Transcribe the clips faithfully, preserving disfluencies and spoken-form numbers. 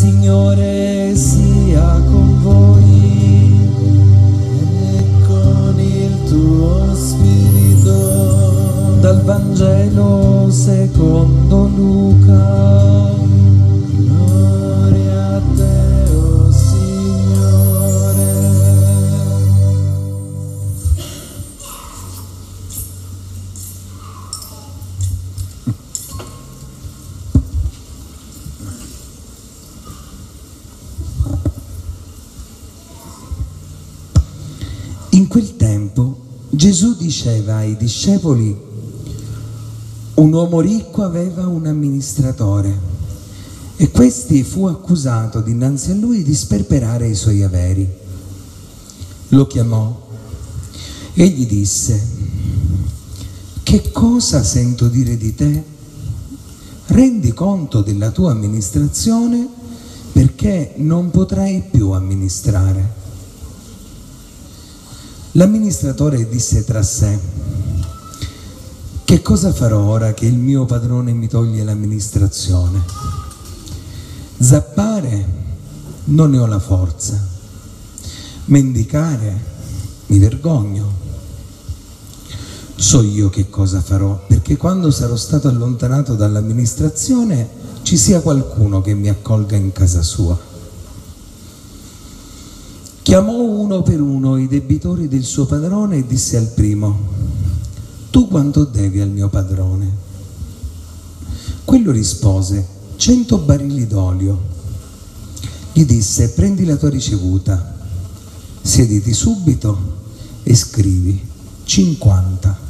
Signore sia con voi e con il tuo spirito. Dal Vangelo secondo Luca. Gloria a te, o Signore. In quel tempo Gesù diceva ai discepoli: un uomo ricco aveva un amministratore e questi fu accusato dinanzi a lui di sperperare i suoi averi. Lo chiamò e gli disse: che cosa sento dire di te? Rendi conto della tua amministrazione, perché non potrai più amministrare. L'amministratore disse tra sé: che cosa farò ora che il mio padrone mi toglie l'amministrazione? Zappare non ne ho la forza, mendicare mi vergogno. So io che cosa farò, perché quando sarò stato allontanato dall'amministrazione ci sia qualcuno che mi accolga in casa sua. Chiamò uno per uno i debitori del suo padrone e disse al primo: tu quanto devi al mio padrone? Quello rispose: cento barili d'olio. Gli disse: prendi la tua ricevuta, siediti subito e scrivi cinquanta.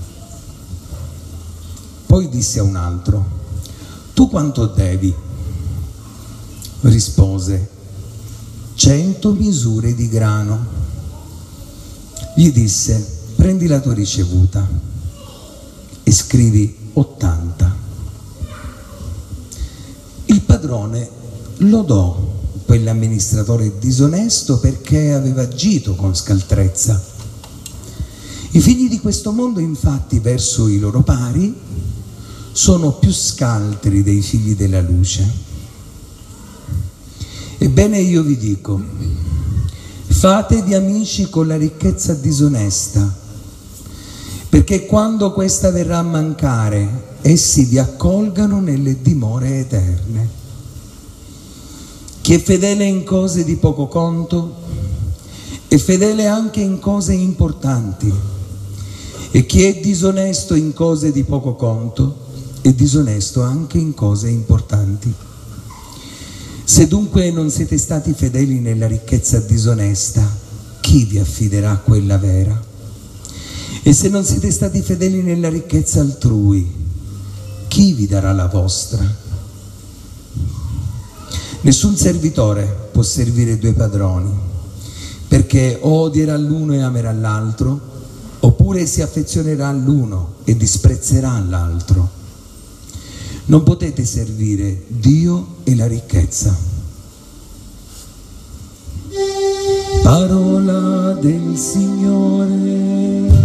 Poi disse a un altro: tu quanto devi? Rispose: cento misure di grano. Gli disse: prendi la tua ricevuta e scrivi ottanta. Il padrone lodò quell'amministratore disonesto perché aveva agito con scaltrezza. I figli di questo mondo, infatti, verso i loro pari sono più scaltri dei figli della luce. Ebbene, io vi dico: fatevi amici con la ricchezza disonesta, perché quando questa verrà a mancare, essi vi accolgano nelle dimore eterne. Chi è fedele in cose di poco conto è fedele anche in cose importanti, e chi è disonesto in cose di poco conto è disonesto anche in cose importanti. Se dunque non siete stati fedeli nella ricchezza disonesta, chi vi affiderà quella vera? E se non siete stati fedeli nella ricchezza altrui, chi vi darà la vostra? Nessun servitore può servire due padroni, perché o odierà l'uno e amerà l'altro, oppure si affezionerà all'uno e disprezzerà l'altro. Non potete servire Dio e la ricchezza. Parola del Signore.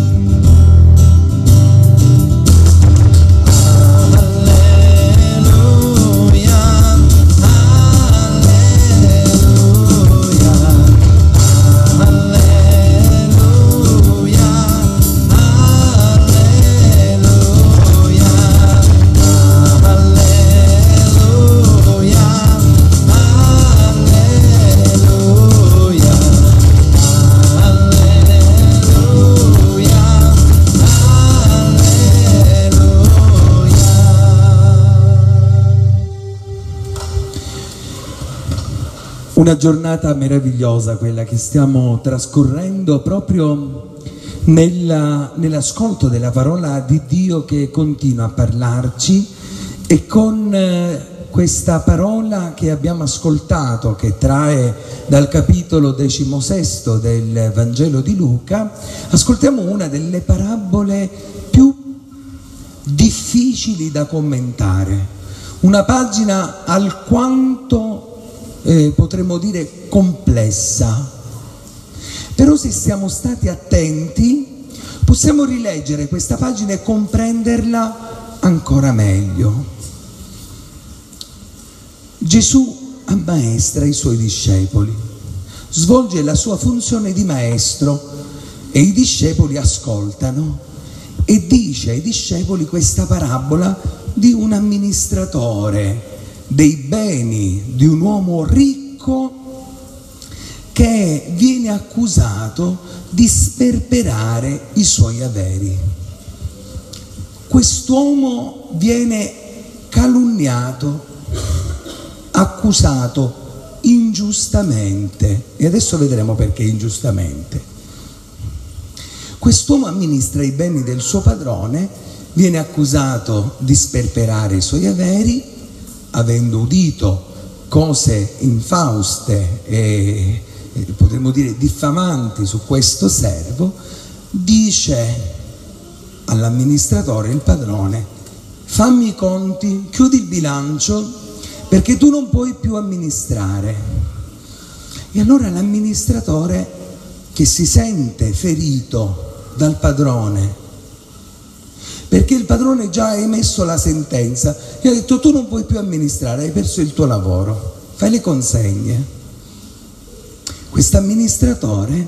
Una giornata meravigliosa quella che stiamo trascorrendo proprio nella, nell'ascolto della parola di Dio che continua a parlarci, e con eh, questa parola che abbiamo ascoltato, che trae dal capitolo diciassesto del Vangelo di Luca, ascoltiamo una delle parabole più difficili da commentare, una pagina alquanto Eh, potremmo dire complessa, però se siamo stati attenti possiamo rileggere questa pagina e comprenderla ancora meglio. Gesù ammaestra i suoi discepoli, svolge la sua funzione di maestro e i discepoli ascoltano e dice ai discepoli questa parabola di un amministratore dei beni di un uomo ricco che viene accusato di sperperare i suoi averi. Quest'uomo viene calunniato, accusato ingiustamente, e adesso vedremo perché ingiustamente. Quest'uomo amministra i beni del suo padrone, viene accusato di sperperare i suoi averi, avendo udito cose infauste e potremmo dire diffamanti su questo servo, dice all'amministratore, il padrone: fammi i conti, chiudi il bilancio perché tu non puoi più amministrare. E allora l'amministratore, che si sente ferito dal padrone, perché il padrone già ha emesso la sentenza, gli ha detto: tu non puoi più amministrare, hai perso il tuo lavoro, fai le consegne. Quest'amministratore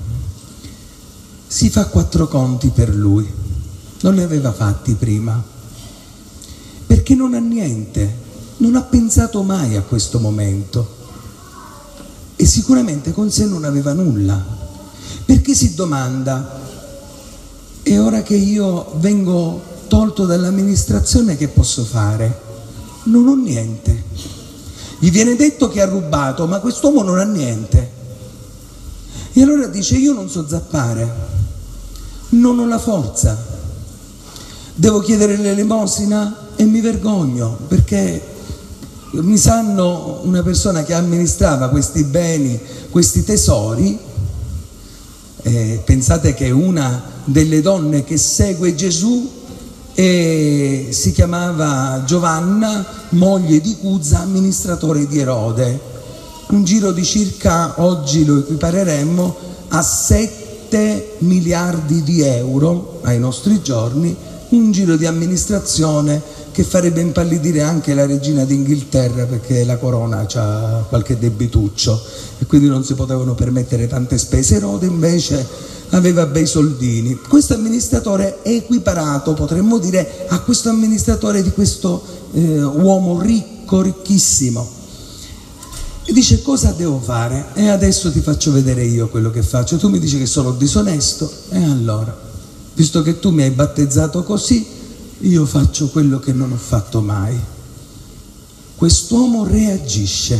si fa quattro conti per lui, non li aveva fatti prima, perché non ha niente, non ha pensato mai a questo momento e sicuramente con sé non aveva nulla, perché si domanda: e ora che io vengo tolto dall'amministrazione che posso fare? Non ho niente. Gli viene detto che ha rubato, ma quest'uomo non ha niente. E allora dice: io non so zappare, non ho la forza, devo chiedere l'elemosina e mi vergogno, perché mi sanno una persona che amministrava questi beni, questi tesori. Eh, pensate che una delle donne che segue Gesù eh, si chiamava Giovanna, moglie di Cuza, amministratore di Erode. Un giro di circa, oggi lo equipareremmo a sette miliardi di euro ai nostri giorni, un giro di amministrazione che farebbe impallidire anche la regina d'Inghilterra, perché la corona ha qualche debituccio e quindi non si potevano permettere tante spese. Erode invece aveva bei soldini. Questo amministratore è equiparato, potremmo dire, a questo amministratore di questo eh, uomo ricco, ricchissimo. E dice: cosa devo fare? E adesso ti faccio vedere io quello che faccio. Tu mi dici che sono disonesto, e allora, visto che tu mi hai battezzato così, io faccio quello che non ho fatto mai. Quest'uomo reagisce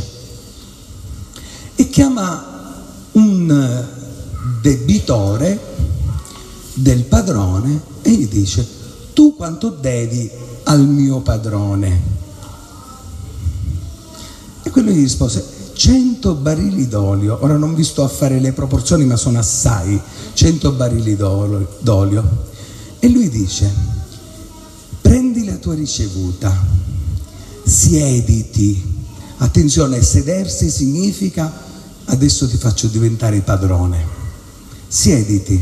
e chiama un debitore del padrone e gli dice: tu quanto devi al mio padrone? E quello gli rispose: cento barili d'olio. Ora non vi sto a fare le proporzioni, ma sono assai, cento barili d'olio. E lui dice: prendi la tua ricevuta, siediti. Attenzione, sedersi significa: adesso ti faccio diventare padrone. Siediti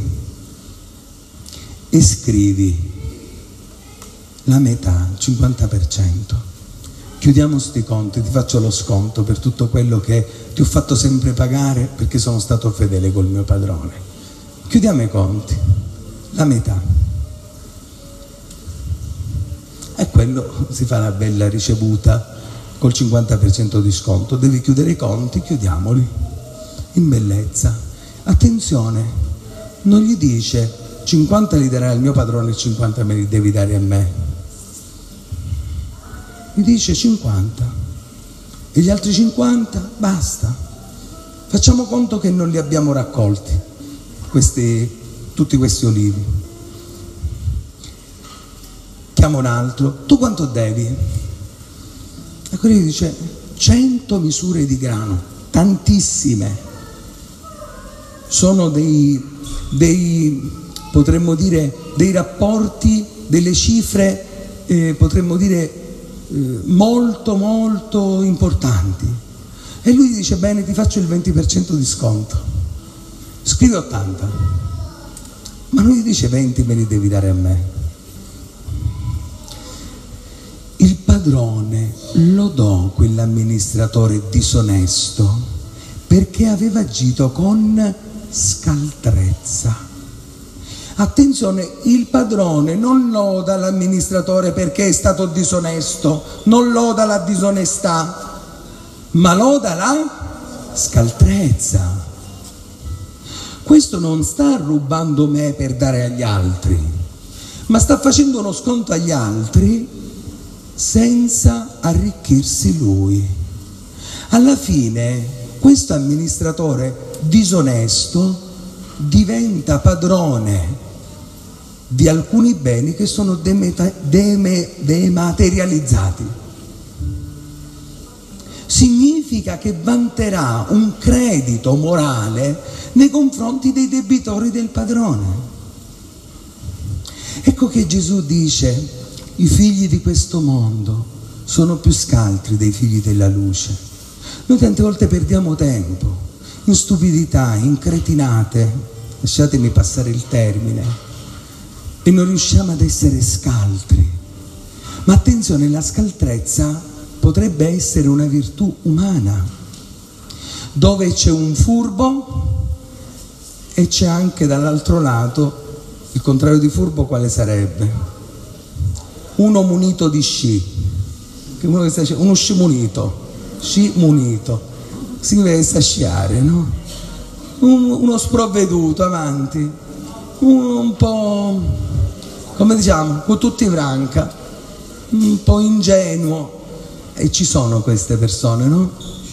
e scrivi la metà, il cinquanta per cento. Chiudiamo sti conti, ti faccio lo sconto per tutto quello che ti ho fatto sempre pagare, perché sono stato fedele col mio padrone. Chiudiamo i conti, la metà. E quello si fa una bella ricevuta col cinquanta per cento di sconto. Devi chiudere i conti, chiudiamoli in bellezza. Attenzione, non gli dice: cinquanta li darai al mio padrone e cinquanta me li devi dare a me. Gli dice cinquanta e gli altri cinquanta basta, facciamo conto che non li abbiamo raccolti questi, tutti questi olivi. Chiama un altro: tu quanto devi? E quello gli dice: cento misure di grano, tantissime. Sono dei, dei potremmo dire dei rapporti, delle cifre eh, potremmo dire molto molto importanti. E lui gli dice: bene, ti faccio il venti per cento di sconto, scrive ottanta. Ma non gli dice: venti me li devi dare a me. Il padrone padrone lodò quell'amministratore disonesto perché aveva agito con scaltrezza. Attenzione, il padrone non loda l'amministratore perché è stato disonesto, non loda la disonestà, ma loda la scaltrezza. Questo non sta rubando me per dare agli altri, ma sta facendo uno sconto agli altri senza arricchirsi lui. Alla fine questo amministratore disonesto diventa padrone di alcuni beni che sono demeta- deme- dematerializzati. Significa che vanterà un credito morale nei confronti dei debitori del padrone. Ecco che Gesù dice: i figli di questo mondo sono più scaltri dei figli della luce. Noi tante volte perdiamo tempo in stupidità, in cretinate, lasciatemi passare il termine, e non riusciamo ad essere scaltri. Ma attenzione, la scaltrezza potrebbe essere una virtù umana, dove c'è un furbo e c'è anche dall'altro lato il contrario di furbo. Quale sarebbe? Uno munito di sci, uno, che sta, uno sci munito, sci munito, significa che sa sciare, no? Un, uno sprovveduto avanti, un, un po', come diciamo, con tutti franca, un po' ingenuo. E ci sono queste persone, no?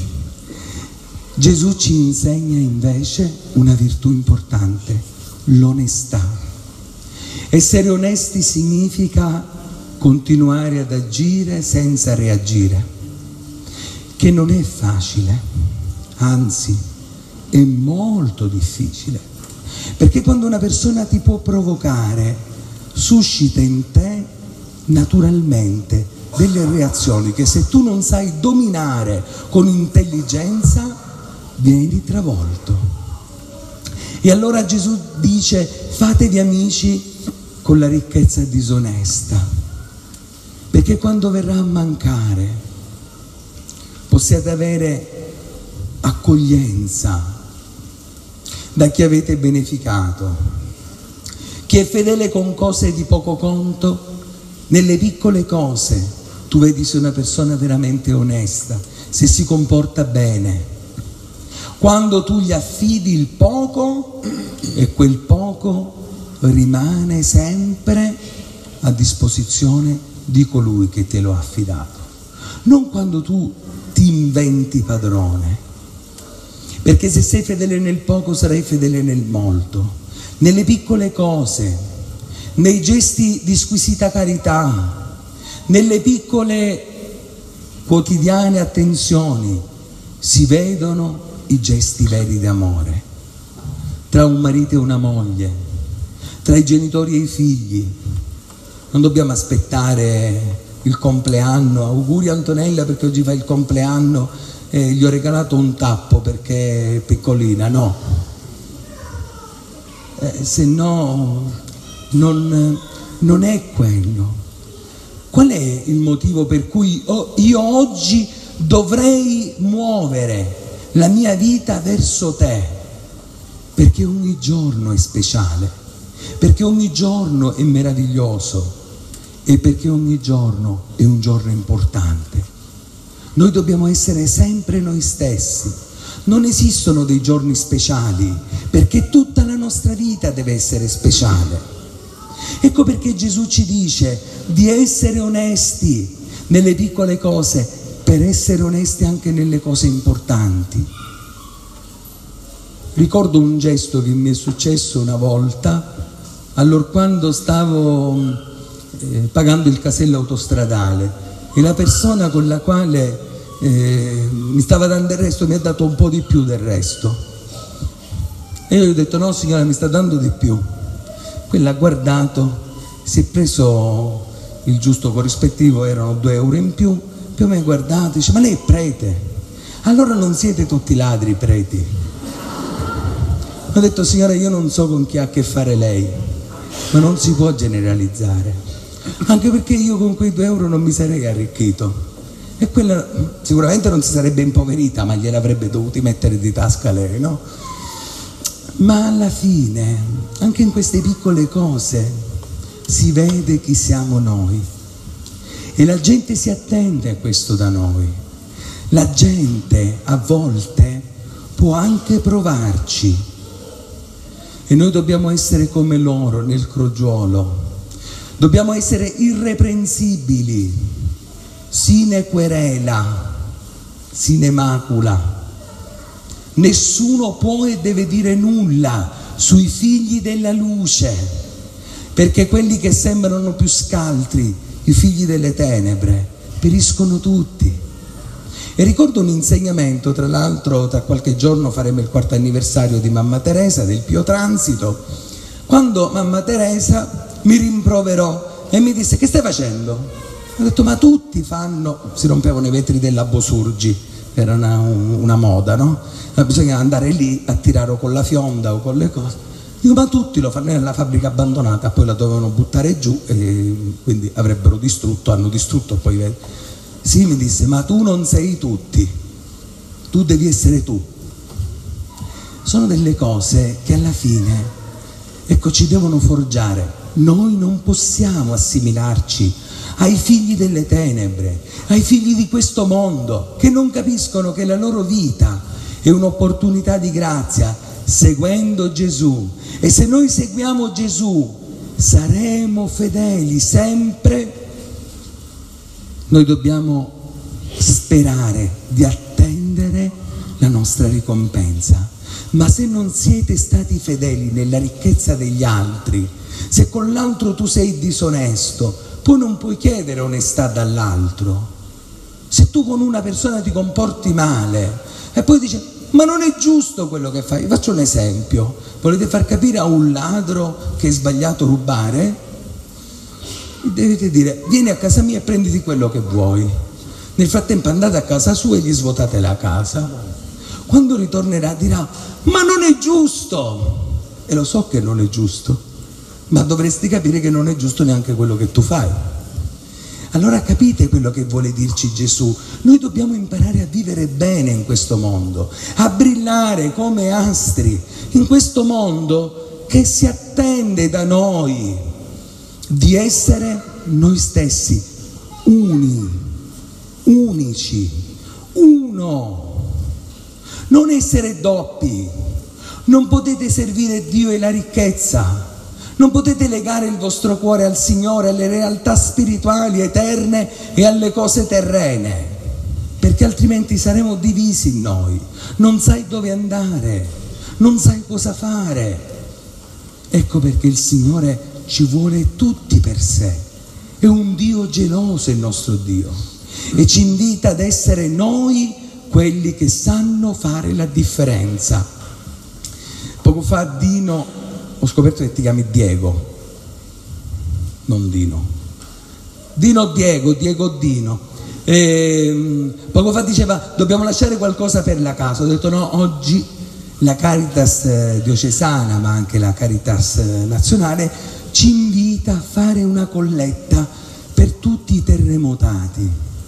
Gesù ci insegna invece una virtù importante, l'onestà. Essere onesti significa continuare ad agire senza reagire, che non è facile, anzi è molto difficile, perché quando una persona ti può provocare, suscita in te naturalmente delle reazioni che se tu non sai dominare con intelligenza vieni travolto. E allora Gesù dice: fatevi amici con la ricchezza disonesta, perché quando verrà a mancare possiate avere accoglienza da chi avete beneficato. Chi è fedele con cose di poco conto, nelle piccole cose tu vedi se una persona veramente onesta, se si comporta bene. Quando tu gli affidi il poco, e quel poco rimane sempre a disposizione di colui che te lo ha affidato. Non quando tu ti inventi padrone, perché se sei fedele nel poco sarai fedele nel molto, nelle piccole cose, nei gesti di squisita carità, nelle piccole quotidiane attenzioni si vedono i gesti veri d'amore, tra un marito e una moglie, tra i genitori e i figli. Non dobbiamo aspettare il compleanno, auguri Antonella perché oggi fa il compleanno e gli ho regalato un tappo perché è piccolina, no, eh, se no non, non è quello. Qual è il motivo per cui io oggi dovrei muovere la mia vita verso te? Perché ogni giorno è speciale, perché ogni giorno è meraviglioso e perché ogni giorno è un giorno importante. Noi dobbiamo essere sempre noi stessi. Non esistono dei giorni speciali, perché tutta la nostra vita deve essere speciale. Ecco perché Gesù ci dice di essere onesti nelle piccole cose per essere onesti anche nelle cose importanti. Ricordo un gesto che mi è successo una volta, allorquando stavo eh, pagando il casello autostradale e la persona con la quale eh, mi stava dando il resto mi ha dato un po' di più del resto. E io gli ho detto: no signora, mi sta dando di più. Quella ha guardato, si è preso il giusto corrispettivo, erano due euro in più, poi mi ha guardato e dice: ma lei è prete? Allora non siete tutti ladri preti? Ho detto: signora, io non so con chi ha a che fare lei, ma non si può generalizzare. anche perché io con quei due euro non mi sarei arricchito. E quella sicuramente non si sarebbe impoverita, ma gliel'avrebbe dovuti mettere di tasca lei, no? Ma alla fine, anche in queste piccole cose, si vede chi siamo noi. E la gente si attende a questo da noi. La gente a volte può anche provarci. E noi dobbiamo essere come loro nel crogiolo. Dobbiamo essere irreprensibili. Sine querela, sine macula. Nessuno può e deve dire nulla sui figli della luce, perché quelli che sembrano più scaltri, i figli delle tenebre, periscono tutti. E ricordo un insegnamento, tra l'altro tra qualche giorno faremo il quarto anniversario di Mamma Teresa, del Pio Transito, quando Mamma Teresa mi rimproverò e mi disse: che stai facendo? Ho detto: ma tutti fanno, si rompevano i vetri della Bosurgi, era una, una moda, no? Ma bisognava andare lì a tirare o con la fionda o con le cose. Dico: ma tutti lo fanno nella fabbrica abbandonata, poi la dovevano buttare giù e quindi avrebbero distrutto, hanno distrutto poi i vetri. Sì, mi disse: ma tu non sei tutti, tu devi essere tu. Sono delle cose che alla fine, ecco, ci devono forgiare. Noi non possiamo assimilarci ai figli delle tenebre, ai figli di questo mondo, che non capiscono che la loro vita è un'opportunità di grazia, seguendo Gesù. E se noi seguiamo Gesù, saremo fedeli sempre. Noi dobbiamo sperare di attendere la nostra ricompensa. Ma se non siete stati fedeli nella ricchezza degli altri, se con l'altro tu sei disonesto, poi non puoi chiedere onestà dall'altro. Se tu con una persona ti comporti male e poi dici: ma non è giusto quello che fai. Faccio un esempio: volete far capire a un ladro che è sbagliato rubare? Dovete dire: vieni a casa mia e prenditi quello che vuoi. Nel frattempo andate a casa sua e gli svuotate la casa. Quando ritornerà dirà: ma non è giusto. E lo so che non è giusto, ma dovresti capire che non è giusto neanche quello che tu fai. Allora capite quello che vuole dirci Gesù? Noi dobbiamo imparare a vivere bene in questo mondo, a brillare come astri in questo mondo che si attende da noi di essere noi stessi, uni, unici, uno, non essere doppi. Non potete servire Dio e la ricchezza. Non potete legare il vostro cuore al Signore, alle realtà spirituali, eterne e alle cose terrene, perché altrimenti saremo divisi in noi. Non sai dove andare, non sai cosa fare. Ecco perché il Signore ci vuole tutti per sé. È un Dio geloso il nostro Dio e ci invita ad essere noi quelli che sanno fare la differenza. Poco fa Dino, ho scoperto che ti chiami Diego, non Dino. Dino Diego, Diego Dino. E, poco fa diceva: dobbiamo lasciare qualcosa per la casa. Ho detto no, oggi la Caritas diocesana, ma anche la Caritas nazionale, ci invita a fare una colletta per tutti i terremotati,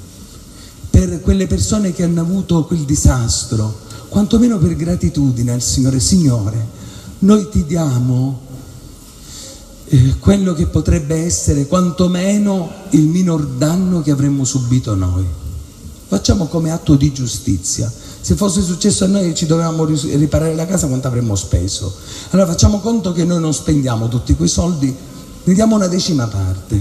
per quelle persone che hanno avuto quel disastro, quantomeno per gratitudine al Signore. Signore, noi ti diamo eh, quello che potrebbe essere quantomeno il minor danno che avremmo subito noi. Facciamo come atto di giustizia. Se fosse successo a noi e ci dovevamo riparare la casa, quanto avremmo speso? Allora facciamo conto che noi non spendiamo tutti quei soldi, ne diamo una decima parte,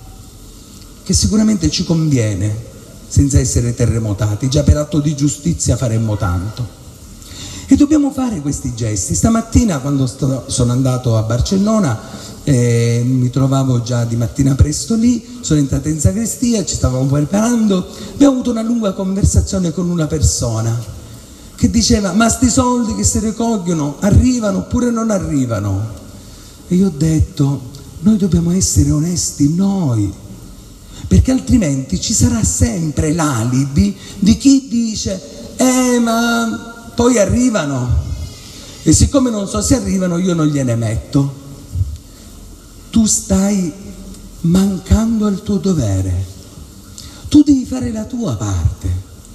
che sicuramente ci conviene, senza essere terremotati. Già per atto di giustizia faremmo tanto. E dobbiamo fare questi gesti. Stamattina, quando sto, sono andato a Barcellona, eh, mi trovavo già di mattina presto lì, sono entrato in sacrestia, ci stavamo preparando, abbiamo avuto una lunga conversazione con una persona che diceva: ma sti soldi che si raccolgono arrivano oppure non arrivano? E io ho detto: noi dobbiamo essere onesti noi, perché altrimenti ci sarà sempre l'alibi di chi dice: eh ma poi arrivano, e siccome non so se arrivano io non gliene metto. Tu stai mancando al tuo dovere. Tu devi fare la tua parte,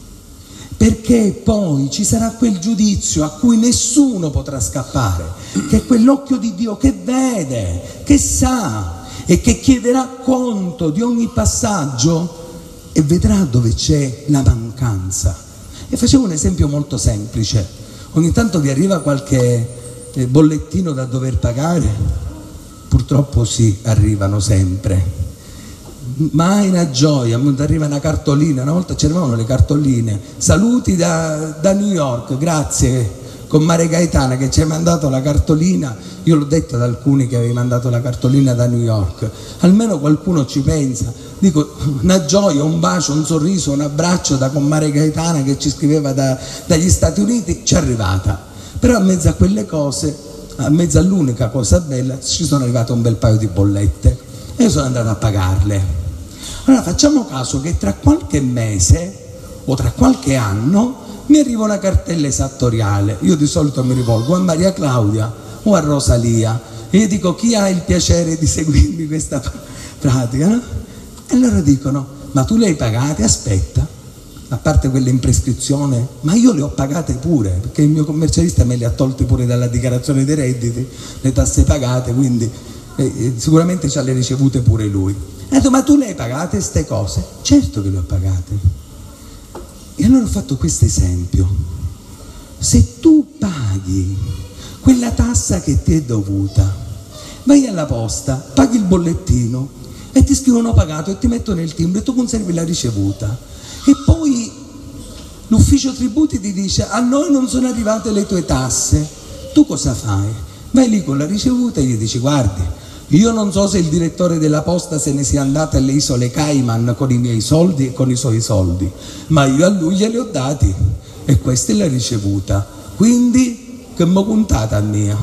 perché poi ci sarà quel giudizio a cui nessuno potrà scappare, che è quell'occhio di Dio che vede, che sa e che chiederà conto di ogni passaggio e vedrà dove c'è la mancanza. E facevo un esempio molto semplice: ogni tanto vi arriva qualche eh, bollettino da dover pagare? Purtroppo sì, arrivano sempre. Mai una gioia, mi arriva una cartolina, una volta c'erano le cartoline, saluti da, da New York, grazie con Mare Gaetana che ci hai mandato la cartolina. Io l'ho detto ad alcuni che avevi mandato la cartolina da New York, almeno qualcuno ci pensa. Dico, una gioia, un bacio, un sorriso, un abbraccio da con Mare Gaetana che ci scriveva da, dagli Stati Uniti, ci è arrivata. Però a mezzo a quelle cose, a mezzo all'unica cosa bella, ci sono arrivate un bel paio di bollette e io sono andato a pagarle. Allora facciamo caso che tra qualche mese o tra qualche anno mi arriva una cartella esattoriale. Io di solito mi rivolgo a Maria Claudia o a Rosalia e io dico: chi ha il piacere di seguirmi questa pratica, no? E loro dicono: ma tu le hai pagate? Aspetta, a parte quelle in prescrizione, ma io le ho pagate pure, perché il mio commercialista me le ha tolte pure dalla dichiarazione dei redditi, le tasse pagate, quindi eh, sicuramente ce le ha ricevute pure lui. E ho detto: ma tu le hai pagate queste cose? Certo che le ho pagate. E allora ho fatto questo esempio: se tu paghi quella tassa che ti è dovuta, vai alla posta, paghi il bollettino e ti scrivono pagato e ti mettono il timbro e tu conservi la ricevuta, e poi l'ufficio tributi ti dice: a noi non sono arrivate le tue tasse, tu cosa fai? Vai lì con la ricevuta e gli dici: guardi, io non so se il direttore della posta se ne sia andato alle isole Cayman con i miei soldi e con i suoi soldi, ma io a lui glieli ho dati e questa è la ricevuta, quindi che m'ho puntata a mia.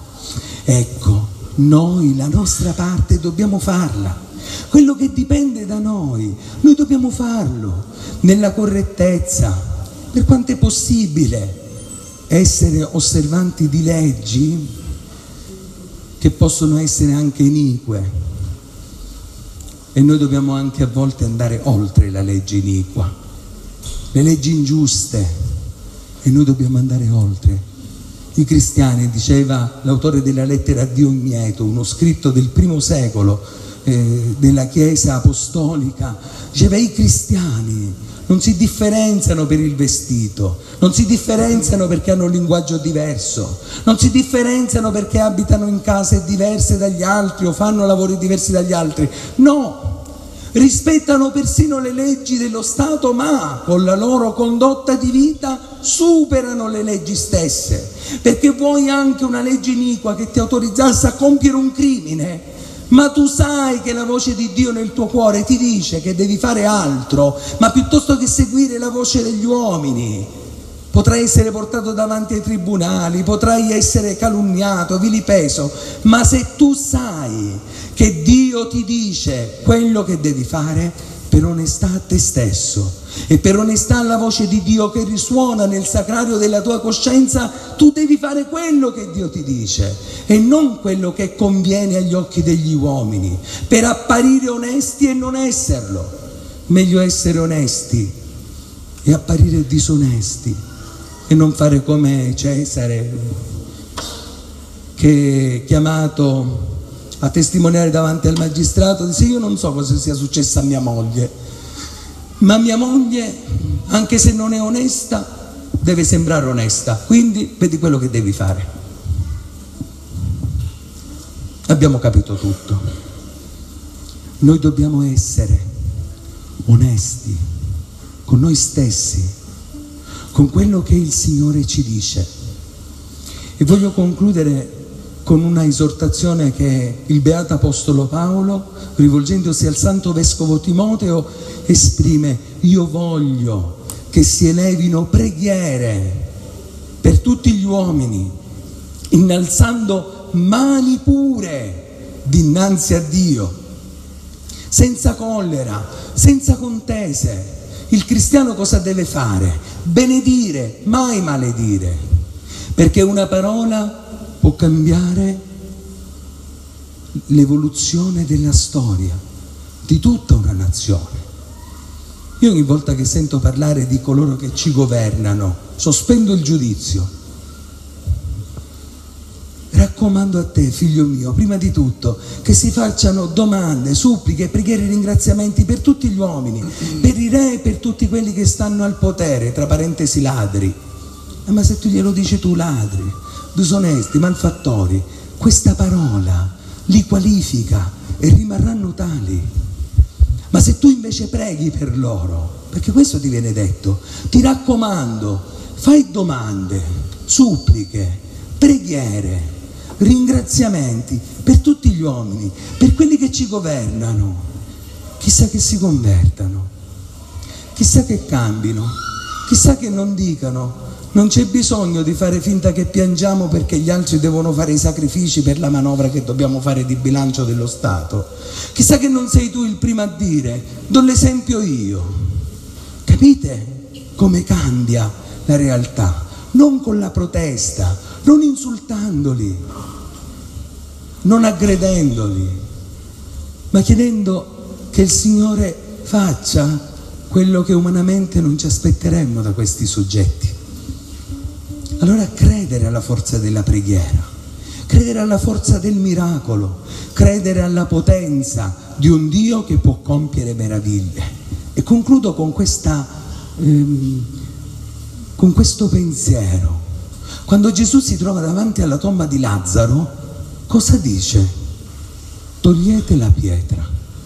Ecco, noi la nostra parte dobbiamo farla, quello che dipende da noi, noi dobbiamo farlo nella correttezza, per quanto è possibile, essere osservanti di leggi che possono essere anche inique, e noi dobbiamo anche a volte andare oltre la legge iniqua, le leggi ingiuste, e noi dobbiamo andare oltre. I cristiani, diceva l'autore della lettera a Diogneto, uno scritto del primo secolo eh, della Chiesa apostolica, diceva: i cristiani non si differenziano per il vestito, non si differenziano perché hanno un linguaggio diverso, non si differenziano perché abitano in case diverse dagli altri o fanno lavori diversi dagli altri. No, rispettano persino le leggi dello Stato, ma con la loro condotta di vita superano le leggi stesse. Perché vuoi anche una legge iniqua che ti autorizzasse a compiere un crimine, ma tu sai che la voce di Dio nel tuo cuore ti dice che devi fare altro, ma piuttosto che seguire la voce degli uomini potrai essere portato davanti ai tribunali, potrai essere calunniato, vilipeso, ma se tu sai che Dio ti dice quello che devi fare, per onestà a te stesso e per onestà alla voce di Dio che risuona nel sacrario della tua coscienza, tu devi fare quello che Dio ti dice e non quello che conviene agli occhi degli uomini, per apparire onesti e non esserlo. Meglio essere onesti e apparire disonesti e non fare come Cesare, che chiamato a testimoniare davanti al magistrato dice: io non so cosa sia successo a mia moglie, ma mia moglie, anche se non è onesta, deve sembrare onesta, quindi vedi quello che devi fare. Abbiamo capito tutto. Noi dobbiamo essere onesti con noi stessi, con quello che il Signore ci dice. E voglio concludere con una esortazione che il Beato Apostolo Paolo, rivolgendosi al Santo Vescovo Timoteo, esprime: io voglio che si elevino preghiere per tutti gli uomini, innalzando mani pure dinanzi a Dio, senza collera, senza contese. Il cristiano cosa deve fare? Benedire, mai maledire, perché una parola può cambiare l'evoluzione della storia di tutta una nazione. Io ogni volta che sento parlare di coloro che ci governano, sospendo il giudizio. Raccomando a te, figlio mio, prima di tutto, che si facciano domande, suppliche, preghiere e ringraziamenti per tutti gli uomini, per i re e per tutti quelli che stanno al potere, tra parentesi ladri. Eh, ma se tu glielo dici tu, ladri, disonesti, malfattori, questa parola li qualifica e rimarranno tali. Ma se tu invece preghi per loro, perché questo ti viene detto, ti raccomando, fai domande, suppliche, preghiere, ringraziamenti per tutti gli uomini, per quelli che ci governano, chissà che si convertano, chissà che cambino, chissà che non dicano non c'è bisogno di fare finta che piangiamo perché gli altri devono fare i sacrifici per la manovra che dobbiamo fare di bilancio dello Stato. Chissà che non sei tu il primo a dire, do l'esempio io. Capite come cambia la realtà? Non con la protesta, non insultandoli, non aggredendoli, ma chiedendo che il Signore faccia quello che umanamente non ci aspetteremmo da questi soggetti. Allora credere alla forza della preghiera, credere alla forza del miracolo, credere alla potenza di un Dio che può compiere meraviglie. E concludo con, questa, ehm, con questo pensiero. Quando Gesù si trova davanti alla tomba di Lazzaro, cosa dice? Togliete la pietra.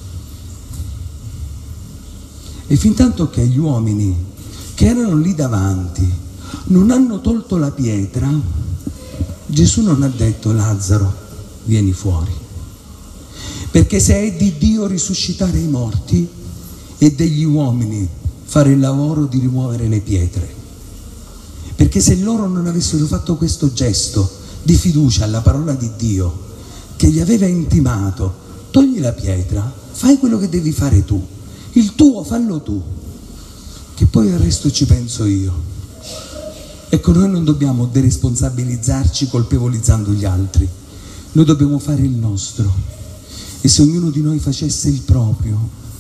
E fin tanto che gli uomini che erano lì davanti non hanno tolto la pietra, Gesù non ha detto Lazzaro, vieni fuori. Perché se è di Dio risuscitare i morti, è degli uomini fare il lavoro di rimuovere le pietre. Perché se loro non avessero fatto questo gesto di fiducia alla parola di Dio, che gli aveva intimato, togli la pietra, fai quello che devi fare tu, il tuo fallo tu, che poi al resto ci penso io. Ecco, noi non dobbiamo deresponsabilizzarci colpevolizzando gli altri, noi dobbiamo fare il nostro. E se ognuno di noi facesse il proprio,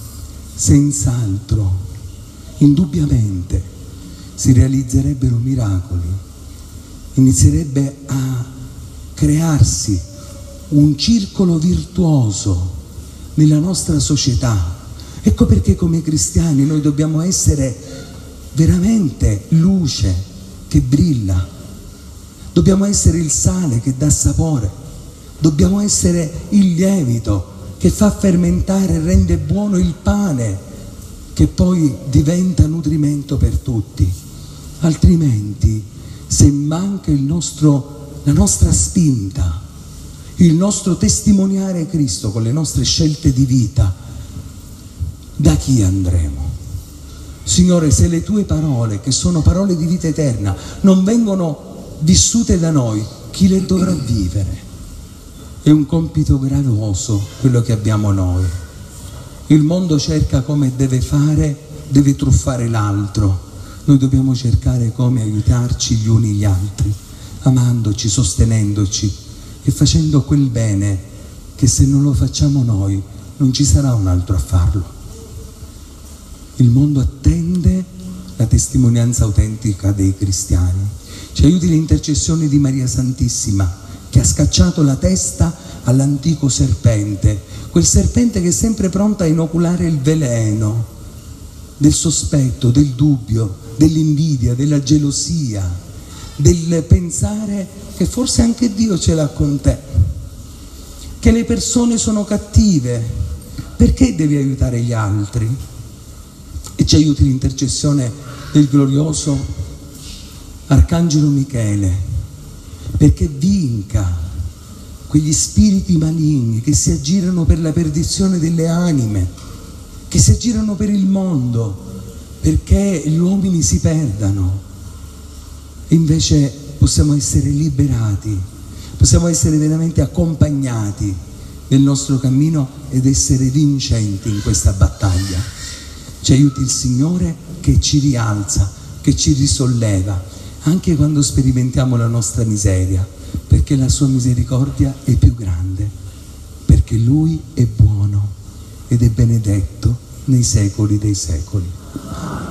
senz'altro, indubbiamente, si realizzerebbero miracoli, inizierebbe a crearsi un circolo virtuoso nella nostra società. Ecco perché come cristiani noi dobbiamo essere veramente luce che brilla, dobbiamo essere il sale che dà sapore, dobbiamo essere il lievito che fa fermentare e rende buono il pane, che poi diventa nutrimento per tutti. Altrimenti, se manca il nostro, la nostra spinta, il nostro testimoniare Cristo con le nostre scelte di vita, da chi andremo? Signore, se le tue parole, che sono parole di vita eterna, non vengono vissute da noi, chi le dovrà vivere? È un compito gravoso quello che abbiamo noi. Il mondo cerca come deve fare, deve truffare l'altro. Noi dobbiamo cercare come aiutarci gli uni gli altri, amandoci, sostenendoci e facendo quel bene che se non lo facciamo noi non ci sarà un altro a farlo. Il mondo attende la testimonianza autentica dei cristiani. Ci aiuti l'intercessione di Maria Santissima, che ha scacciato la testa all'antico serpente, quel serpente che è sempre pronto a inoculare il veleno del sospetto, del dubbio, dell'invidia, della gelosia, del pensare che forse anche Dio ce l'ha con te, che le persone sono cattive, perché devi aiutare gli altri? E ci aiuti l'intercessione del glorioso Arcangelo Michele, perché vinca quegli spiriti maligni che si aggirano per la perdizione delle anime, che si aggirano per il mondo, perché gli uomini si perdano. E invece possiamo essere liberati, possiamo essere veramente accompagnati nel nostro cammino ed essere vincenti in questa battaglia. Ci aiuti il Signore che ci rialza, che ci risolleva, anche quando sperimentiamo la nostra miseria, perché la sua misericordia è più grande, perché perché Lui è buono ed è benedetto nei secoli dei secoli.